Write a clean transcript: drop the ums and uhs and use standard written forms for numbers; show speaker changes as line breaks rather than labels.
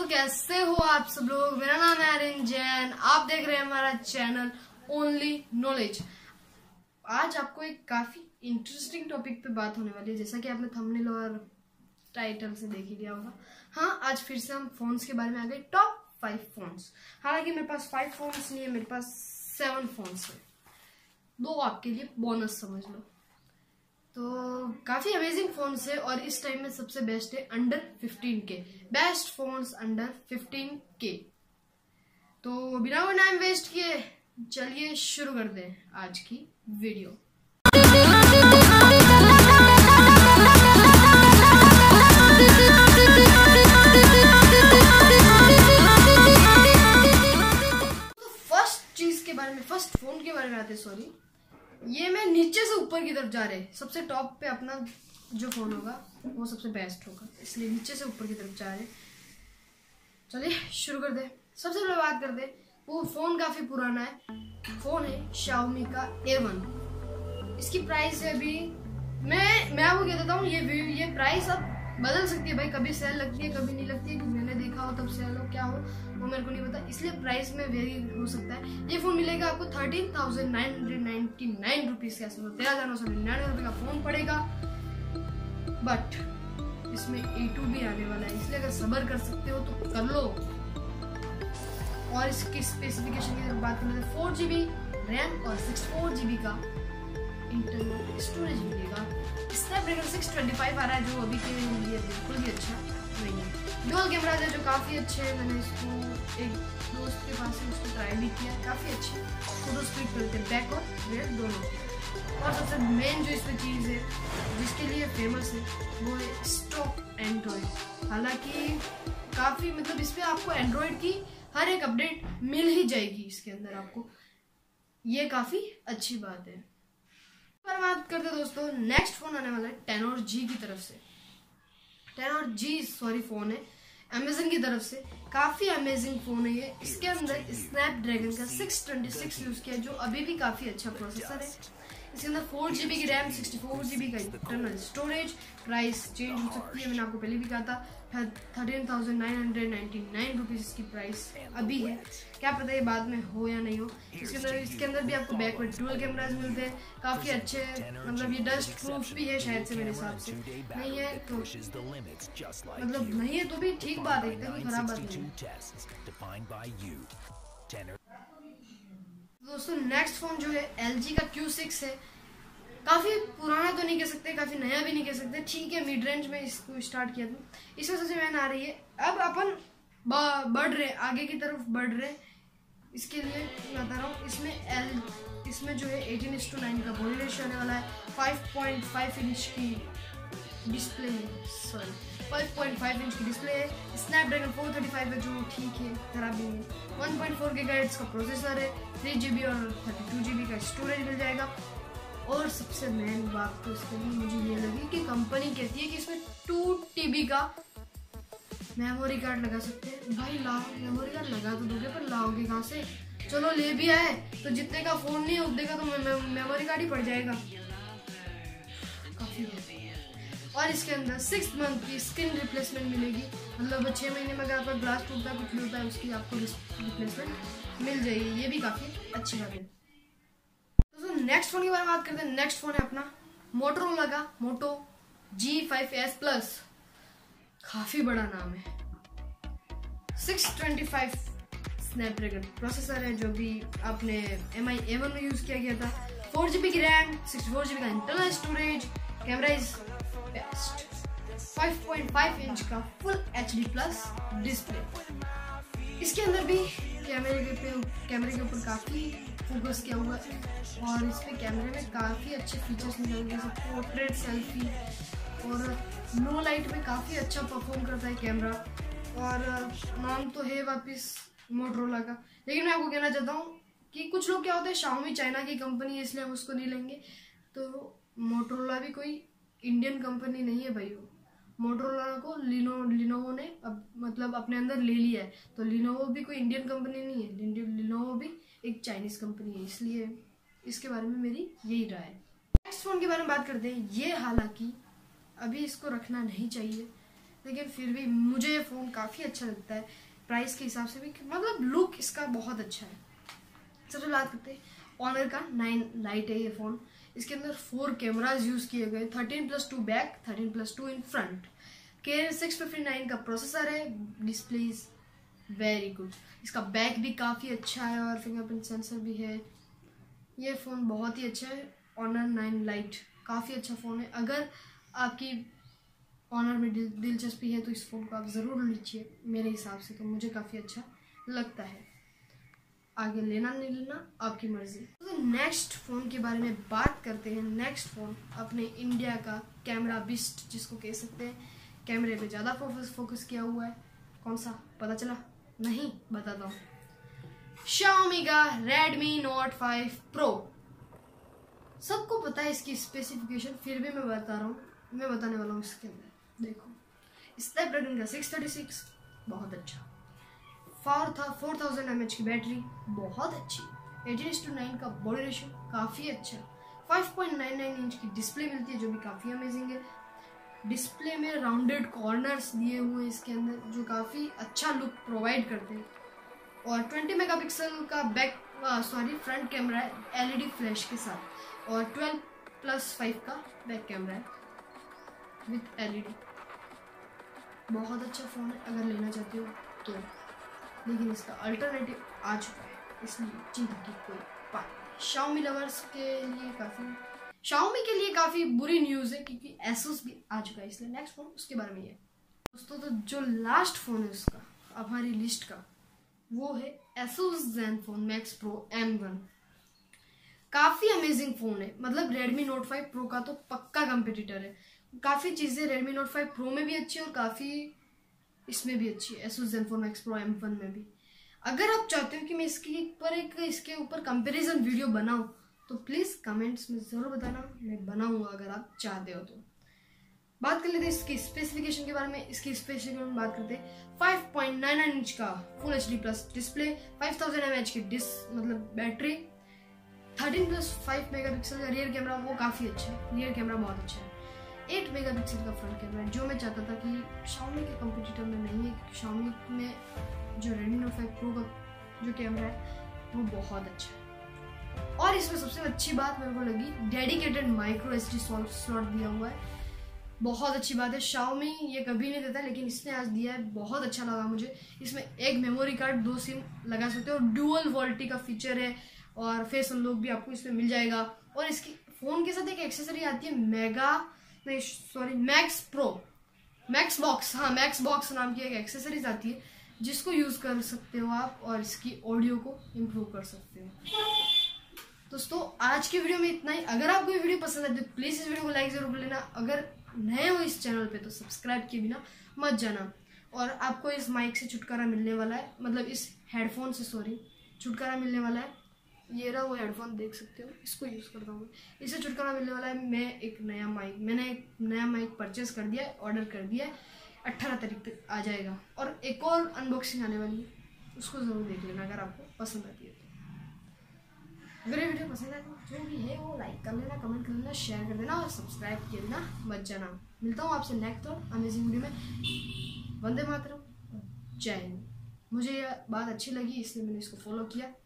दोस्तों, कैसे हो आप सब लोग। मेरा नाम है आर्यन जैन, आप देख रहे हैं हमारा चैनल ओनली नॉलेज। आज आपको एक काफी इंटरेस्टिंग टॉपिक पे बात होने वाली है, जैसा कि आपने थंबनेल और टाइटल से देख ही लिया होगा। हाँ, आज फिर से हम फोन्स के बारे में आ गए, टॉप 5 फोन्स। हालांकि मेरे पास 5 फोन्स नहीं है, मेरे पास 7 फोन्स है। 2 आपके लिए बोनस समझ लो। तो काफी अमेजिंग फोन्स है और इस टाइम में सबसे बेस्ट है under 15K, best phones under 15K। तो बिना कोई टाइम वेस्ट किए चलिए शुरू करते हैं आज की वीडियो। तो फर्स्ट चीज के बारे में, फर्स्ट फोन के बारे में आते, सॉरी, ये मैं नीचे से ऊपर की तरफ जा रहे हैं। सबसे टॉप पे अपना जो फोन होगा वो सबसे बेस्ट होगा, इसलिए नीचे से ऊपर की तरफ जा रहे हैं। चलिए शुरू कर दे। सबसे पहले बात कर दे, वो फोन काफी पुराना है, फोन है Xiaomi का A1। इसकी प्राइस है अभी, मैं आपको कह देता हूँ, ये प्राइस अब बदल सकती है भाई, कभी सेल लगती है कभी नहीं लगती है। मैंने देखा हो तब सेल हो, क्या हो वो मेरे को नहीं पता, इसलिए प्राइस में वेरी हो सकता है। ये फोन मिलेगा आपको 13,999 रुपीज के आसपास, 13,999 रुपये का फोन पड़ेगा। बट इसमें A2 भी आने वाला है, इसलिए अगर सब्र कर सकते हो तो कर लो। और इसकी स्पेसिफिकेशन की बात करें तो 4GB रैम और 64GB का इंटरनल स्टोरेज मिलेगा। स्नैपड्रैगन 625 आ रहा है, जो अभी के लिए बिल्कुल भी अच्छा नहीं है। डुअल कैमराज है जो काफी अच्छे हैं, मैंने इसको एक दोस्त के पास से उसको ट्राई भी किया, काफी अच्छे फोटोज क्लिक करते हैं, बैक और रियर दोनों। और सबसे मेन जो इसमें चीज है जिसके लिए फेमस है वो है स्टॉक एंड्रॉइड। हालांकि काफी मतलब इस पे आपको एंड्रॉइड की हर एक अपडेट मिल ही जाएगी इसके अंदर आपको, ये काफी अच्छी बात है। पर बात करते दोस्तों, नेक्स्ट फोन आने वाला है Tenor G की तरफ से। Tenor G सॉरी फोन है अमेजन की तरफ से, काफी अमेजिंग फोन है ये। इसके अंदर स्नैपड्रैगन का 626 यूज किया, जो अभी भी काफी अच्छा प्रोसेसर है। इसके अंदर 4GB की रैम, 64GB का इंटरनल स्टोरेज। प्राइस चेंज हो सकती है, मैंने आपको पहले भी कहा था। 13,999 रुपीज इसकी प्राइस अभी है, क्या पता ये बाद में हो या नहीं हो। इसके अंदर भी आपको बैकवर्ड डुअल कैमराज मिलते हैं, काफी अच्छे। मतलब ये डस्ट प्रूफ भी है शायद से, मेरे हिसाब से नहीं है तो मतलब नहीं है तो भी ठीक बात है, एकदम खराब बात नहीं। दोस्तों नेक्स्ट फोन जो है LG का Q6 है। काफी पुराना तो नहीं कह सकते, काफी नया भी नहीं कह सकते, ठीक है, मिड रेंज में इसको स्टार्ट किया था। इसमें सबसे मेन आ रही है, अब अपन बढ़ रहे आगे की तरफ बढ़ रहे। इसके लिए मैं बता रहा हूँ, इसमें जो है 18:9 का बॉडी रेशियो आने वाला है। 5.5 इंच की डिस्प्ले है, सॉरी 5.5 इंच की डिस्प्ले है। स्नैपड्रैगन 435 है, जो ठीक है, खराब नहीं है। 1.4 GHz का प्रोसेसर है। 3GB और 32GB का स्टोरेज मिल जाएगा। और सबसे मेन बात तो इसके लिए मुझे ये लगी कि कंपनी कहती है कि इसमें 2TB का मेमोरी कार्ड लगा सकते हैं। भाई लाओ, मेमोरी कार्ड लगा तो दोगे, पर लाओगे कहाँ से? चलो ले भी आए तो जितने का फोन नहीं उतने का तो मेमोरी कार्ड ही पड़ जाएगा, काफी है। और इसके अंदर 6 मंथ की स्क्रीन रिप्लेसमेंट मिलेगी, मतलब 6 महीने में अगर आपका ग्लास टूटता है, कुछ भी होता है, उसकी आपको रिप्लेसमेंट मिल जाएगी, ये भी काफी अच्छी बात है। नेक्स्ट फोन की बारे में बात करते हैं। नेक्स्ट फोन है अपना मोटोरोला का Moto G5s Plus। काफी बड़ा नाम है। 625 स्नैपड्रैगन प्रोसेसर है, जो भी आपने MI A1 में यूज किया गया था। 4GB की रैम, 64GB का internal storage. Camera is best, 5.5 inch का फुल HD प्लस डिस्प्ले। इसके अंदर भी कैमरे के ऊपर काफी फोकस किया हुआ है, और इस पे कैमरे में काफ़ी अच्छे फीचर्स मिल जाएंगे, जैसे पोर्ट्रेट, सेल्फी और लो लाइट में काफ़ी अच्छा परफॉर्म करता है कैमरा। और नाम तो है वापस मोटोरोला का, लेकिन मैं आपको कहना चाहता हूँ कि कुछ लोग क्या होते हैं, Xiaomi चाइना की कंपनी है इसलिए हम उसको नहीं लेंगे। तो मोटोरोला भी कोई इंडियन कंपनी नहीं है भाई। मोटोरोला को लिनोवो ने मतलब अपने अंदर ले लिया है, तो लिनोवो भी कोई इंडियन कंपनी नहीं है, लिनोवो भी एक चाइनीज कंपनी है, इसलिए इसके बारे में मेरी यही राय है। नेक्स्ट फोन के बारे में बात करते हैं। ये हालांकि अभी इसको रखना नहीं चाहिए, लेकिन फिर भी मुझे ये फ़ोन काफ़ी अच्छा लगता है, प्राइस के हिसाब से भी, मतलब लुक इसका बहुत अच्छा है। सबसे बात करते हैं ऑनर का 9 लाइट है ये फ़ोन। इसके अंदर 4 कैमराज यूज़ किए गए, 13+2 बैक, 13+2 इन फ्रंट। के 659 का प्रोसेसर है। डिस्प्ले इज वेरी गुड, इसका बैक भी काफ़ी अच्छा है और फिंगरप्रिंट सेंसर भी है। ये फ़ोन बहुत ही अच्छा है, ऑनर 9 लाइट काफ़ी अच्छा फ़ोन है। अगर आपकी ऑनर में दिलचस्पी है तो इस फ़ोन को आप ज़रूर लीजिए, मेरे हिसाब से तो मुझे काफ़ी अच्छा लगता है। आगे लेना नहीं लेना आपकी मर्जी। तो नेक्स्ट फ़ोन के बारे में बात करते हैं। नेक्स्ट फ़ोन अपने इंडिया का कैमरा बिस्ट जिसको कह सकते हैं, कैमरे पे ज़्यादा फोकस किया हुआ है। कौन सा पता चला? नहीं, बताता हूँ। Xiaomi का Redmi Note 5 Pro। सबको पता है इसकी स्पेसिफिकेशन, फिर भी मैं बता रहा हूँ, मैं बताने वाला हूँ। इसके अंदर देखो, स्नैपड्रैगन का 636 बहुत अच्छा, 4000 mAh की बैटरी बहुत अच्छी, 18:9 का बॉडी रेशियो काफ़ी अच्छा, 5.99 इंच की डिस्प्ले मिलती है जो भी काफ़ी अमेजिंग है। डिस्प्ले में राउंडेड कॉर्नर्स दिए हुए हैं इसके अंदर जो काफ़ी अच्छा लुक प्रोवाइड करते हैं। और 20 मेगापिक्सल का फ्रंट कैमरा है LED फ्लैश के साथ, और 12+5 का बैक कैमरा है विथ LED। बहुत अच्छा फ़ोन है अगर लेना चाहते हो तो, लेकिन इसका अल्टरनेटिव आ चुका है, इसलिए चिंता की कोई बात नहीं। Xiaomi लवर्स के लिए काफ़ी बुरी न्यूज़ है क्योंकि Asus भी आ चुका है, इसलिए नेक्स्ट फ़ोन उसके बारे में है दोस्तों। तो जो लास्ट फ़ोन है उसका अब हमारी लिस्ट का, वो है Asus Zenfone Max Pro M1। काफ़ी अमेजिंग फ़ोन है, मतलब Redmi Note 5 Pro का तो पक्का कंपटीटर है। काफ़ी चीज़ें Redmi Note 5 Pro में भी अच्छी है और काफ़ी इसमें भी अच्छी है, Asus Zenfone Max Pro M1 में भी। अगर आप चाहते हो कि मैं इसके ऊपर कंपैरिजन वीडियो बनाऊं तो प्लीज़ कमेंट्स में ज़रूर बताना, मैं बनाऊंगा अगर आप चाहते हो तो। बात कर लेते हैं इसकी स्पेसिफिकेशन के बारे में। इसकी स्पेसिफिकेशन में बात करते हैं 5.99 इंच का फुल HD+ डिस्प्ले, 5000 mAh की बैटरी, 13+5 मेगापिक्सल का रियर कैमरा, वो काफ़ी अच्छा है, रियर कैमरा बहुत अच्छा है। 8 मेगापिक्सल का फ्रंट कैमरा है, जो मैं चाहता था कि Xiaomi के कंपटीटर में नहीं है, क्योंकि Xiaomi में जो Redmi Note 5 Pro का जो कैमरा है वो बहुत अच्छा है। और इसमें सबसे अच्छी बात मेरे को लगी, डेडिकेटेड माइक्रो SD स्लॉट दिया हुआ है, बहुत अच्छी बात है। Xiaomi ये कभी नहीं देता, लेकिन इसने आज दिया है, बहुत अच्छा लगा मुझे। इसमें एक मेमोरी कार्ड, 2 सिम लगा सकते हो, और डुअल वॉल्टी का फीचर है, और फेस अनलॉक भी आपको इसमें मिल जाएगा। और इसकी फ़ोन के साथ एक एक्सेसरी आती है मैक्स बॉक्स नाम की एक एक्सेसरीज आती है, जिसको यूज़ कर सकते हो आप और इसकी ऑडियो को इम्प्रूव कर सकते हो। दोस्तों आज की वीडियो में इतना ही। अगर आपको ये वीडियो पसंद है तो प्लीज़ इस वीडियो को लाइक ज़रूर कर लेना। अगर नए हो इस चैनल पे तो सब्सक्राइब किए बिना मत जाना। और आपको इस माइक से छुटकारा मिलने वाला है, मतलब इस हेडफोन से छुटकारा मिलने वाला है। ये रहा वो हेडफोन, देख सकते हो, इसको यूज़ करता हूँ, इससे छुटकारा मिलने वाला है। मैंने एक नया माइक परचेस कर दिया है, ऑर्डर कर दिया है, 18 तारीख तक आ जाएगा। और एक और अनबॉक्सिंग आने वाली है, उसको ज़रूर देख लेना अगर आपको पसंद आती है तो। अगर ये वीडियो पसंद आए तो जो भी है वो लाइक कर लेना, कमेंट कर लेना, शेयर कर देना और सब्सक्राइब किए बिना मत जाना। मिलता हूँ आपसे नेक्स्ट और अमेजिंग वीडियो में। वंदे मातरम, जय हिंद। मुझे ये बात अच्छी लगी इसलिए मैंने इसको फॉलो किया।